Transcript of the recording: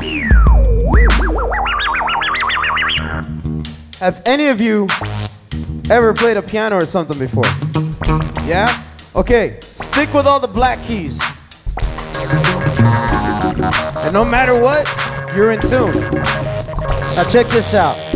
Have any of you ever played a piano or something before? Yeah? Okay, stick with all the black keys. And no matter what, you're in tune. Now check this out.